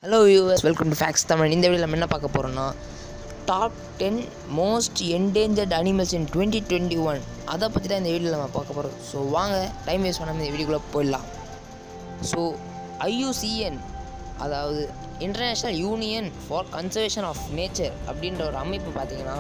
Hello viewers, welcome to Facts Tamil. இந்த வீடியோல நம்ம என்ன பார்க்க போறோம்னா top 10 most endangered animals in 2021 அதை பற்றி தான் இந்த வீடியோவில் நம்ம பார்க்க போகிறோம். ஸோ வாங்க டைம் வேஸ்ட் பண்ணாமல் இந்த வீடியோக்குள்ளே போயிடலாம். ஸோ IUCN, அதாவது international union for conservation of nature அப்படின்ற ஒரு அமைப்பு பார்த்திங்கன்னா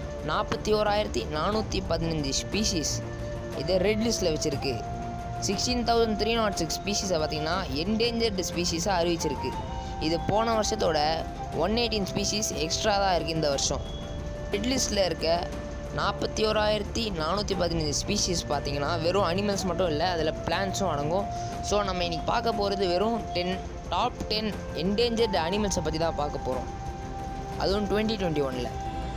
41,415 ஸ்பீஷீஸ் இதை ரெட் லிஸ்ட்டில் வச்சுருக்கு. 16,306 ஸ்பீஷீஸை பார்த்திங்கன்னா என்டேஞ்சர்டு ஸ்பீஷீஸாக அறிவிச்சிருக்கு. இது போன வருஷத்தோட 118 ஸ்பீஷீஸ் எக்ஸ்ட்ரா தான் இருக்குது இந்த வருஷம். ரெட் லிஸ்ட்டில் இருக்க 41,415 ஸ்பீஷீஸ் பார்த்திங்கன்னா வெறும் அனிமல்ஸ் மட்டும் இல்லை, அதில் பிளான்ட்ஸும் அடங்கும். ஸோ நம்ம இன்றைக்கி பார்க்க போகிறது வெறும் டாப் 10 என்டேஞ்சர்டு அனிமல்ஸை பற்றி தான் பார்க்க போகிறோம், அதுவும் 2021.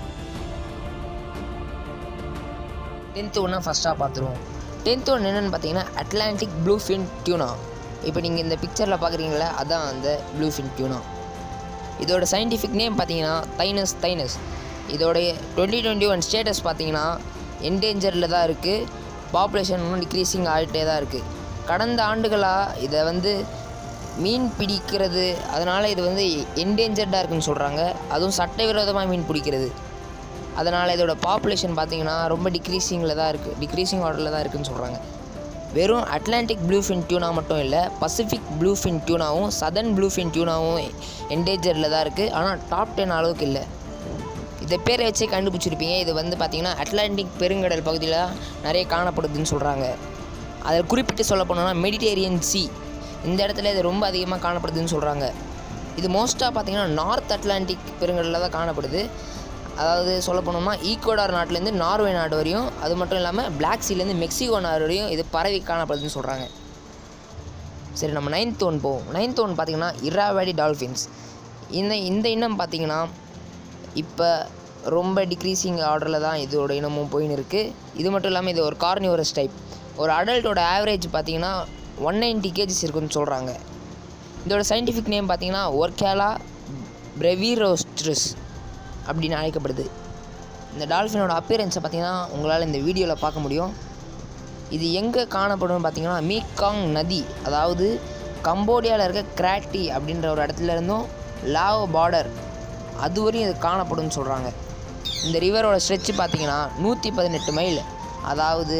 10th ஒன்றா ஃபஸ்ட்டாக பார்த்துருவோம். 10th ஒன்று என்னென்னு பார்த்தீங்கன்னா அட்லாண்டிக் ப்ளூஃபின் டியூனா. இப்போ நீங்கள் இந்த பிக்சரில் பார்க்குறீங்களா, அதான் அந்த ப்ளூஃபின் டியூனா. இதோட சயின்டிஃபிக் நேம் பார்த்தீங்கன்னா தைனஸ். இதோடைய 2021 ஸ்டேட்டஸ் பார்த்தீங்கன்னா என்டேஞ்சரில் தான் இருக்குது. பாப்புலேஷன் இன்னும் டிக்ரீஸிங் ஆகிட்டே தான் இருக்குது. கடந்த ஆண்டுகளாக இதை மீன் பிடிக்கிறது, அதனால் இது என்டேஞ்சர்டாக இருக்குதுன்னு சொல்கிறாங்க. அதுவும் சட்டவிரோதமாக மீன் பிடிக்கிறது, அதனால் இதோட பாப்புலேஷன் பார்த்திங்கன்னா ரொம்ப டிக்ரீஸிங் ஆர்டரில் தான் இருக்குதுன்னு சொல்கிறாங்க. வெறும் அட்லாண்டிக் ப்ளூஃபின் டியூனா மட்டும் இல்லை, பசிபிக் ப்ளூஃபின் டியூனாவும் சதர்ன் ப்ளூஃபின் டியூனாவும் என்டேஞ்சரில் தான் இருக்குது. ஆனால் டாப் 10 அளவுக்கு இல்லை. இதை பேரை வச்சே கண்டுபிடிச்சிருப்பீங்க. இது பார்த்திங்கன்னா அட்லாண்டிக் பெருங்கடல் பகுதியில் நிறைய காணப்படுதுன்னு சொல்கிறாங்க. அதில் குறிப்பிட்டு சொல்ல போனோம்னா மெடிட்டேரியன் சி, இந்த இடத்துல இது ரொம்ப அதிகமாக காணப்படுதுன்னு சொல்கிறாங்க. இது மோஸ்ட்டாக பார்த்திங்கன்னா நார்த் அட்லாண்டிக் பெருங்கடலில் தான் காணப்படுது. அதாவது சொல்ல போனோம்னா ஈக்குவடார் நாட்டிலேருந்து நார்வே நாடு வரையும், அது மட்டும் இல்லாமல் பிளாக் சீலேருந்து மெக்சிகோ நாடு வரையும் இது பரவி காணப்படுதுன்னு சொல்கிறாங்க. சரி, நம்ம 9th ஒன் போவோம். 9th ஒன் பார்த்திங்கன்னா இராவடி டால்ஃபின்ஸ். இந்த இனம் பார்த்திங்கன்னா இப்போ ரொம்ப டிக்ரீஸிங் ஆர்டரில் தான் இதோட இனமும் போயின்னு இருக்குது. இது மட்டும் இல்லாமல் இது ஒரு கார்னிவரஸ் டைப். ஒரு அடல்ட்டோட ஆவரேஜ் பார்த்திங்கன்னா 190 kg இருக்குன்னு சொல்கிறாங்க. இதோட சயின்டிஃபிக் நேம் பார்த்திங்கன்னா ஒர்கேலா பிரெவிரோஸ்ட்ரிஸ் அப்படின்னு அழைக்கப்படுது. இந்த டால்ஃபினோட அப்பியரன்ஸை பார்த்திங்கன்னா உங்களால் இந்த வீடியோவில் பார்க்க முடியும். இது எங்கே காணப்படும்னு பார்த்திங்கன்னா மீகாங் நதி, அதாவது கம்போடியாவில் இருக்க கிராட்டி அப்படின்ற ஒரு இடத்துல இருந்தும் லாவோ பார்டர் அதுவரையும் இது காணப்படும்னு சொல்கிறாங்க. இந்த ரிவரோட ஸ்ட்ரெச்சு பார்த்திங்கன்னா 118 மைல், அதாவது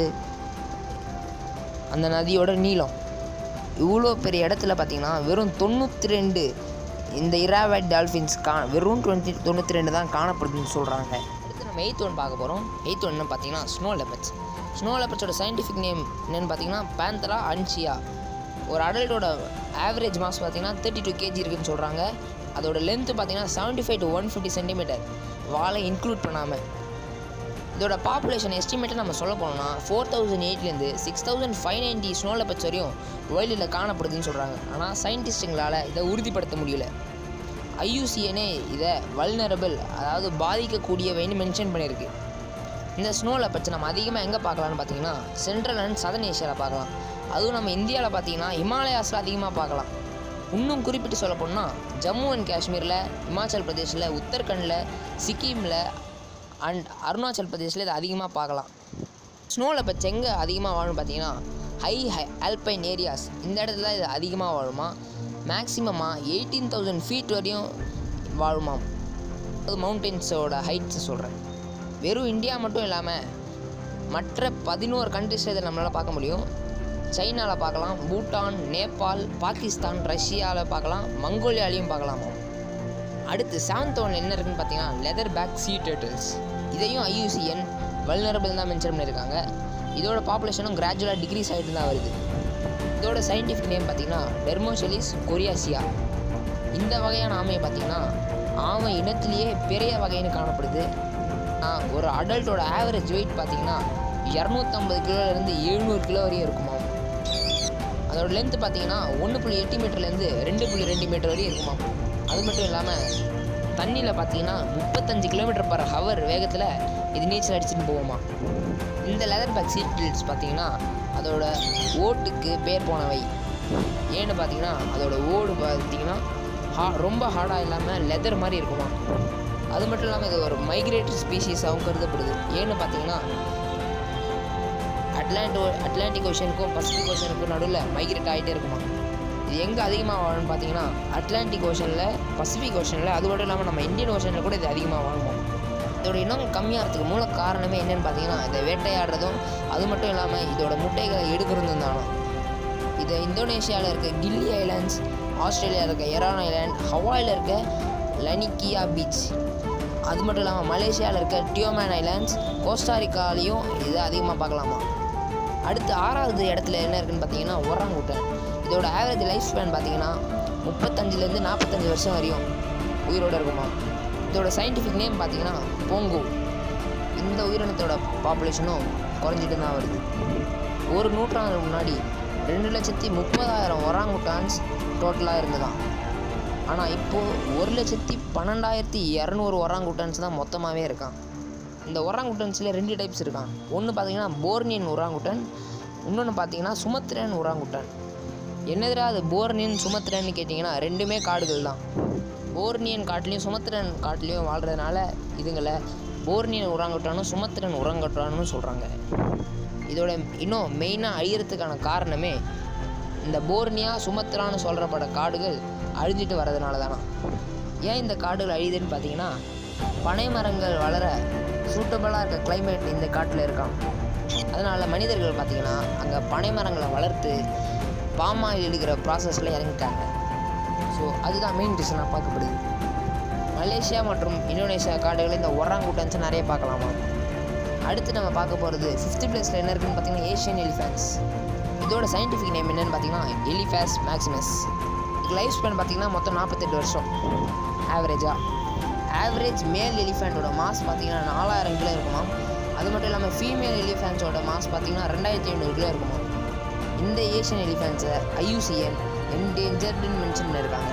அந்த நதியோட நீளம். இவ்வளோ பெரிய இடத்துல பார்த்திங்கன்னா வெறும் 92 இந்த இராவடி டால்ஃபின்ஸ் வெறும் 92 தான் காணப்படுதுன்னு சொல்கிறாங்க. அடுத்து நம்ம 8th ஒன் பார்க்க போகிறோம். 8th ஒன்று பார்த்தீங்கன்னா ஸ்னோ லெப்பர்ட்ஸோட சயின்டிஃபிக் நேம் என்னென்னு பார்த்தீங்கன்னா பேந்தரா அன்சியா. ஒரு அடல்ட்டோட ஆவரேஜ் மாஸ் பார்த்தீங்கன்னா 32 kg இருக்குதுன்னு சொல்கிறாங்க. அதோட லென்த்து பார்த்தீங்கன்னா 75 to 150 சென்டிமீட்டர், வாழை இன்க்ளூட் பண்ணாமல். இதோட பாப்புலேஷன் எஸ்டிமேட்டை நம்ம சொல்ல போனோம்னா 4008லேருந்து 6590 ஸ்னோ லெப்பர்ட்ஸ் வரையும் வேர்ல்டில் காணப்படுதுன்னு சொல்கிறாங்க. ஆனால் சயின்டிஸ்ட்டுங்களால் இதை உறுதிப்படுத்த முடியல. IUCNே இதை வல்னரபிள், அதாவது பாதிக்கக்கூடியவைன்னு மென்ஷன் பண்ணியிருக்கு. இந்த ஸ்னோ லெப்பர்ட்ஸ் நம்ம அதிகமாக எங்கே பார்க்கலான்னு பார்த்தீங்கன்னா சென்ட்ரல் அண்ட் சதர்ன் ஏஷியாவில் பார்க்கலாம். அதுவும் நம்ம இந்தியாவில் பார்த்தீங்கன்னா ஹிமாலயாஸில் அதிகமாக பார்க்கலாம். இன்னும் குறிப்பிட்டு சொல்ல போனால் ஜம்மு அண்ட் காஷ்மீரில், இமாச்சல் பிரதேஷில், உத்தரகண்டில், சிக்கிமில் அண்ட் அருணாச்சல் பிரதேஷில் இதை அதிகமாக பார்க்கலாம். ஸ்னோ லெப்பர்ட்ஸ் எங்கே அதிகமாக வாழும்னு பார்த்தீங்கன்னா ஹை ஆல்பைன் ஏரியாஸ், இந்த இடத்துல இது அதிகமாக வாழுமா. மேக்ஸிமமாக 18,000 ஃபீட் வரையும் வாழுமாம். அது மவுண்டென்ஸோட ஹைட்ஸை சொல்கிறேன். வெறும் இந்தியா மட்டும் இல்லாமல் மற்ற 11 கண்ட்ரிஸில் இதை நம்மளால் பார்க்க முடியும். சைனாவில் பார்க்கலாம், பூட்டான், நேபாள், பாகிஸ்தான், ரஷ்யாவில் பார்க்கலாம், மங்கோலியாலையும் பார்க்கலாமா. அடுத்து 7th ஒன் என்ன இருக்குன்னு பார்த்தீங்கன்னா லெதர் பேக் சீ டர்ட்டில்ஸ். இதையும் IUCN வல்னரபிள் தான் மென்ஷன் பண்ணியிருக்காங்க. இதோட பாப்புலேஷனும் கிராஜுவலாக டிக்ரீஸ் ஆகிட்டு தான் வருது. இதோட சயின்டிஃபிக் நேம் பார்த்திங்கன்னா டெர்மோஷெலிஸ் கொரியாசியா. இந்த வகையான ஆமையை பார்த்திங்கன்னா ஆமை இனத்திலேயே பெரிய வகைன்னு காணப்படுது. ஒரு அடல்ட்டோட ஆவரேஜ் வெயிட் பார்த்திங்கன்னா 250 கிலோலேருந்து 700 கிலோ வரையும் இருக்குமா. அதோட லென்த்து பார்த்திங்கன்னா 1.8 மீட்டர்லேருந்து 2.2 மீட்டர் வரையும் இருக்குமா. அது மட்டும் இல்லாமல் தண்ணியில் பார்த்திங்கன்னா 35 km/h வேகத்தில் இது நீச்சல் அடிச்சுட்டு போகுமா. இந்த லெதர் பேக் சீ டர்ட்டில்ஸ் பார்த்திங்கன்னா அதோட ஓட்டுக்கு பேர் போனவை. ஏன்னு பார்த்திங்கன்னா அதோட ஓடு பார்த்திங்கன்னா ரொம்ப ஹார்டாக இல்லாமல் லெதர் மாதிரி இருக்குமா. அது மட்டும் இல்லாமல் இது ஒரு மைக்ரேட்டரி ஸ்பீஷீஸாகவும் கருதப்படுது. ஏன்னு பார்த்திங்கன்னா அட்லாண்டிக் ஓஷனுக்கும் பசிபிக் ஓஷனுக்கும் நடுவில் மைக்ரேட் ஆகிட்டே இருக்குமா. இது எங்கே அதிகமாக வாழும்னு பார்த்தீங்கன்னா அட்லாண்டிக் ஓஷனில், பசிபிக் ஓஷனில், அது மட்டும் இல்லாமல் நம்ம இந்தியன் ஓஷனில் கூட இது அதிகமாக வாழும். இதோட இனம் கம்மியாகிறதுக்கு மூல காரணமே என்னென்னு பார்த்தீங்கன்னா இதை வேட்டையாடுறதும், அது மட்டும் இல்லாமல் இதோட முட்டைகளை எடுக்கிறதும் தானோ. இதை இந்தோனேஷியாவில் இருக்க கில்லி ஐலாண்ட்ஸ், ஆஸ்திரேலியாவில் இருக்க எரான் ஐலாண்ட், ஹவாயில் இருக்க லனிக்கியா பீச், அது மட்டும் இல்லாமல் மலேசியாவில் இருக்க டியோமேன் ஐலாண்ட்ஸ், கோஸ்டாரிக்காலையும் இதை அதிகமாக பார்க்கலாமா. அடுத்து 6வது இடத்துல என்ன இருக்குதுன்னு பார்த்தீங்கன்னா ஒராங்குட்டான். இதோட ஆவரேஜ் லைஃப் ஸ்பேன் பார்த்தீங்கன்னா 35 to 45 வருஷம் வரையும் உயிரோடு இருக்குமா. இதோட சயின்டிஃபிக் நேம் பார்த்தீங்கன்னா போங்கோ. இந்த உயிரினத்தோட பாப்புலேஷனும் குறைஞ்சிட்டு தான் வருது. ஒரு நூற்றாண்டுக்கு முன்னாடி 2,30,000 ஒராங்குட்டான்ஸ் டோட்டலாக இருந்ததான். ஆனால் இப்போது 1,12,200 ஒராங்குட்டான்ஸ் தான் மொத்தமாகவே இருக்கான். இந்த ஒராங்குட்டான்ஸில் 2 டைப்ஸ் இருக்கான். ஒன்று பார்த்தீங்கன்னா போர்னியன் ஒராங்குட்டான், இன்னொன்று பார்த்தீங்கன்னா சுமத்ரன் ஒராங்குட்டான். என்னதுடா அது போர்னியன் சுமத்ரன்னு கேட்டிங்கன்னா ரெண்டுமே காடுகள் தான். போர்னியன் காட்டிலையும் சுமத்ரன் காட்டிலையும் வாழ்கிறதுனால இதுங்களை போர்னியன் ஒராங்குட்டானும் சுமத்ரன் ஒராங்குட்டானும் சொல்கிறாங்க. இதோட இன்னும் மெயினாக அழியறதுக்கான காரணமே இந்த போர்னியா சுமத்ரான்னு சொல்கிறப்பட காடுகள் அழிஞ்சிட்டு வர்றதுனால தானா. ஏன் இந்த காடுகள் அழியுதுன்னு பார்த்தீங்கன்னா பனை மரங்கள் வளர சூட்டபுளாக இருக்க கிளைமேட் இந்த காட்டில் இருக்கான். அதனால் மனிதர்கள் பார்த்திங்கன்னா அங்கே பனை மரங்களை வளர்த்து பாமாயில் எடுக்கிற ப்ராசஸில் இறங்கிட்டாங்க. ஸோ அதுதான் மெயின் ரீசனாக பார்க்கப்படுது. மலேசியா மற்றும் இந்தோனேஷியா காடுகளில் இந்த ஒராங்குட்டான்ஸை நிறைய பார்க்கலாமா. அடுத்து நம்ம பார்க்க போகிறது 5th பிளேஸில் என்ன இருக்குதுன்னு பார்த்தீங்கன்னா ஏஷியன் எலிஃபேண்ட்ஸ். இதோட சயின்டிஃபிக் நேம் என்னென்னு பார்த்தீங்கன்னா எலிஃபாஸ் மேக்சிமஸ். இது லைஃப் ஸ்பேன் பார்த்தீங்கன்னா மொத்தம் 48 வருஷம் ஆவரேஜாக. ஆவரேஜ் மேல் எலிஃபேண்ட்டோட மாஸ் பார்த்தீங்கன்னா 4000 கிலோ இருக்குமா. அது மட்டும் இல்லாமல் ஃபீமேல் எலிஃபேண்ட்ஸோட மாஸ் பார்த்தீங்கன்னா 2500 கிலோ இருக்குமா. இந்த ஏஷியன் எலிஃபேண்ட்ஸை IUCN என்டேஞ்சர்டுன்னு மென்ஷன் பண்ணியிருக்காங்க.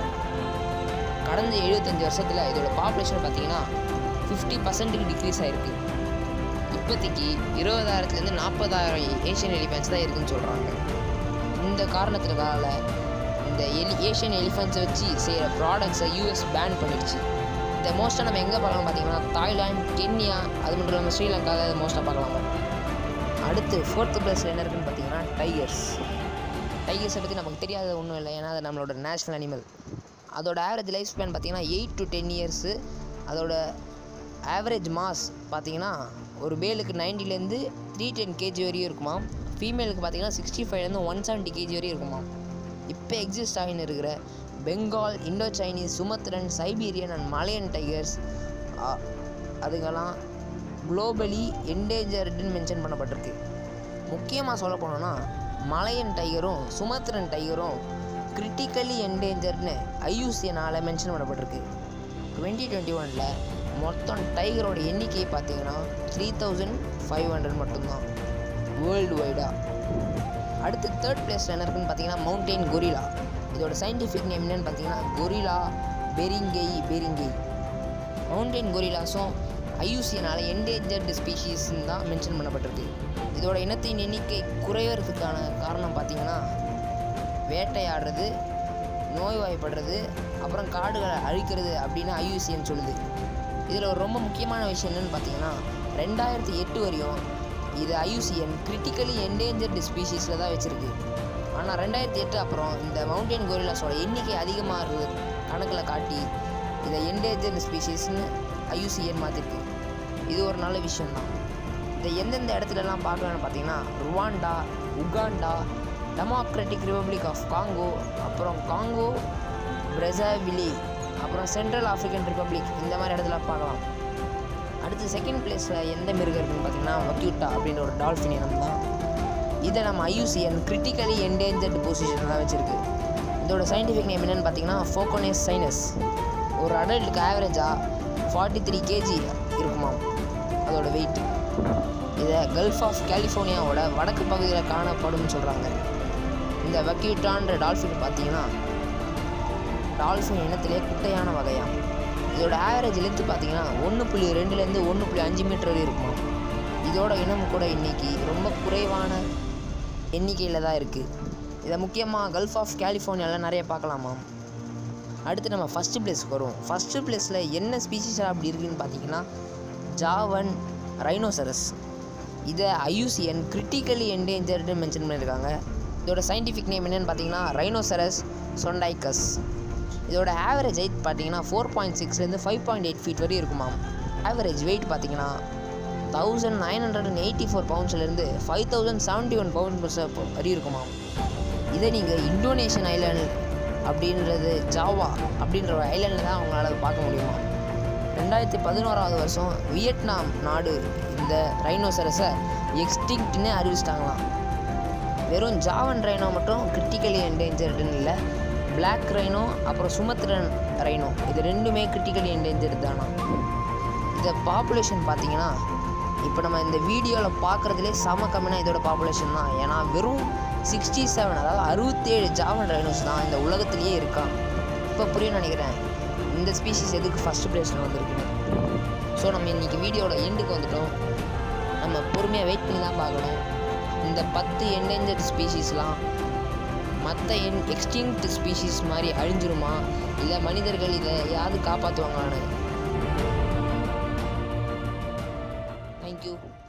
கடந்த 75 வருஷத்தில் இதோட பாப்புலேஷன் பார்த்தீங்கன்னா 50% டிக்ரீஸ் ஆகிருக்கு. இப்போதைக்கு 20,000 to 40,000 ஏஷியன் எலிஃபேண்ட்ஸ் தான் இருக்குதுன்னு சொல்கிறாங்க. இந்த காரணத்தினால இந்த ஏஷியன் எலிஃபெண்ட்ஸை வச்சு செய்கிற ப்ராடக்ட்ஸை US பேன் பண்ணிடுச்சு. இதை மோஸ்ட்டாக நம்ம எங்கே பார்க்கலாம் பார்த்தீங்கன்னா தாய்லாந்து, கென்யா, அது மட்டும் இல்லாமல் ஸ்ரீலங்காவில் அதை மோஸ்ட்டாக பார்க்கலாமா. அடுத்து 4th பிளேஸில் என்ன இருக்குதுன்னு பார்த்தீங்கன்னா டைகர்ஸ். டைகர்ஸை பற்றி நமக்கு தெரியாத ஒன்றும் இல்லை, ஏன்னா அது நம்மளோட நேஷ்னல் அனிமல். அதோட ஆவரேஜ் லைஃப் ஸ்பேன் பார்த்தீங்கன்னா 8 to 10 years. அதோட ஆவரேஜ் மாஸ் பார்த்தீங்கன்னா ஒரு மேலுக்கு 90 to 310 kg வரையும் இருக்குமா. ஃபீமேலுக்கு பார்த்தீங்கன்னா 65 to 170 kg வரையும் இருக்குமா. இப்போ எக்ஸிஸ்ட் ஆகின்னு இருக்கிற Bengal, Indo Chinese, Sumatran, Siberian and Malayan tigers அதுக்கெல்லாம் குளோபலி என்டேஞ்சர்டுன்னு மென்ஷன் பண்ணப்பட்டிருக்கு. முக்கியமாக சொல்ல போனோன்னா மலையன் டைகரும் சுமத்ரன் டைகரும் கிரிட்டிக்கலி என்டேஞ்சர்டுன்னு IUCNால் மென்ஷன் பண்ணப்பட்டிருக்கு. 2021 மொத்தம் டைகரோட எண்ணிக்கை பார்த்தீங்கன்னா 3,500 மட்டும்தான் வேர்ல்டு வைடாக. அடுத்து 3rd பிளேஸில் என்ன இருக்குதுன்னு பார்த்தீங்கன்னா மவுண்டெயின் கொரிலா. இதோட சயின்டிஃபிக் நேம் என்னென்னு பார்த்தீங்கன்னா கொரிலா பெரிங்கை. மவுண்டெயின் கொரிலாஸும் IUCNால் என்டேஞ்சர்டு ஸ்பீஷீஸ்ன்னு தான் மென்ஷன் பண்ணப்பட்டிருக்கு. இதோட இனத்தின் எண்ணிக்கை குறைவதுக்கான காரணம் பார்த்தீங்கன்னா வேட்டையாடுறது, நோய்வாய்ப்படுறது, அப்புறம் காடுகளை அழிக்கிறது அப்படின்னு IUCN சொல்லுது. இதில் ஒரு ரொம்ப முக்கியமான விஷயம் என்னென்னு பார்த்தீங்கன்னா 2008 வரையும் இது IUCN கிரிட்டிக்கலி என்டேஞ்சர்டு ஸ்பீஷீஸில் தான் வச்சுருக்கு. ஆனால் 2008 அப்புறம் இந்த மவுண்டெயின் கொரிலாஸோட எண்ணிக்கை அதிகமாக கணக்கில் காட்டி இதை என்டேஞ்சர்டு ஸ்பீஷீஸ்னு IUCN மாற்றிருக்கு. இது ஒரு நல்ல விஷயம்தான். இதை எந்தெந்த இடத்துலலாம் பார்க்கலான்னு பார்த்தீங்கன்னா Rwanda, Uganda, Democratic Republic of Congo, அப்புறம் காங்கோ பிரசாவிலி, அப்புறம் சென்ட்ரல் ஆஃப்ரிக்கன் ரிப்பப்ளிக், இந்த மாதிரி இடத்துல பார்க்கலாம். அடுத்து 2nd பிளேஸில் எந்த மிருகம் இருக்குதுன்னு பார்த்தீங்கன்னா வக்யூட்டா அப்படின்ற ஒரு டால்ஃபின் இனம் தான். இதை நம்ம IUCN கிரிட்டிக்கலி என்டேஞ்சர்டு பொசிஷன் தான் வச்சுருக்கு. இதோட சயின்டிஃபிக் நேம் என்னென்னு பார்த்தீங்கன்னா ஃபோகோனேஸ் சைனஸ். ஒரு அடல்ட்டுக்கு ஆவரேஜாக 43 kg இருக்குமா அதோட வெயிட். இதை கல்ஃப் ஆஃப் கலிஃபோர்னியாவோட வடக்கு பகுதியில் காணப்படும்னு சொல்கிறாங்க. இந்த வக்யூட்டான்ற டால்ஃபின் பார்த்தீங்கன்னா டால்ஃபின் இனத்திலே குட்டையான வகையாக. இதோட ஆவரேஜ் லென்த்து பார்த்தீங்கன்னா 1.2 to 1.5 மீட்டர் வரை இருக்குமா. இதோட இனம் கூட இன்றைக்கி ரொம்ப குறைவான எண்ணிக்கையில் தான் இருக்குது. இதை முக்கியமாக கல்ஃப் ஆஃப் கலிஃபோர்னியாவில் நிறைய பார்க்கலாமா. அடுத்து நம்ம 1st பிளேஸ்க்கு வருவோம். 1st பிளேஸில் என்ன ஸ்பீஷீஸாக அப்படி இருக்குதுன்னு பார்த்தீங்கன்னா ஜாவன் ரைனோசரஸ். இதை IUCN கிரிட்டிக்கலி என்டேஞ்சர்டு மென்ஷன் பண்ணியிருக்காங்க. இதோட சயின்டிஃபிக் நேம் என்னென்னு பார்த்தீங்கன்னா ரைனோசரஸ் சொண்டைக்கஸ். இதோட ஆவரேஜ் ஹைட் பார்த்தீங்கன்னா 4.6லேருந்து 5.8 ஃபீட் வரை இருக்குமாம். ஆவரேஜ் வெயிட் பார்த்தீங்கன்னா 1984 பவுண்ட்ஸ்லேருந்து 5071 பவுண்ட்ஸ் வரை இருக்குமாம். இதை நீங்கள் இந்தோனேஷியன் ஐலாண்ட் அப்படின்றது ஜாவா அப்படின்ற ஒரு ஐலாண்டில் தான் அவங்களால பார்க்க முடியுமா. 2011 வருஷம் வியட்நாம் நாடு இந்த ரைனோசரஸை எக்ஸ்டிங்க்ட்னு அறிவிச்சிட்டாங்களாம். வெறும் ஜாவன் ரைனோ மட்டும் கிரிட்டிக்கலி என்டேஞ்சர்டுன்னு இல்லை, பிளாக் ரைனோ அப்புறம் சுமத்ரன் ரைனோ இது ரெண்டுமே கிரிட்டிக்கலி என்டேஞ்சர்டு தானா. இதை பாப்புலேஷன் பார்த்தீங்கன்னா இப்போ நம்ம இந்த வீடியோவில் பார்க்குறதுலே செம கம்மினா இதோட பாப்புலேஷன் தான். ஏன்னா வெறும் 67 அதாவது 67 ஜாவன் ரைனோஸ் தான் இந்த உலகத்திலேயே இருக்கான். இப்போ புரியும் நினைக்கிறேன் இந்த ஸ்பீஷீஸ் எதுக்கு ஃபஸ்ட் ப்ளேஸில் வந்திருக்குன்னு. ஸோ நம்ம இன்றைக்கி வீடியோட எண்டுக்கு வந்துட்டோம். நம்ம பொறுமையாக வெயிட் பண்ணி தான் பார்க்கணும். இந்த 10 என்டேஞ்சர்ட் ஸ்பீஷீஸ்லாம் மற்ற எக்ஸ்டிங்க்ட் ஸ்பீஷீஸ் மாதிரி அழிஞ்சிருமா, இல்லை மனிதர்கள் இதை யாரு காப்பாற்றுவாங்களான்னு. Thank you.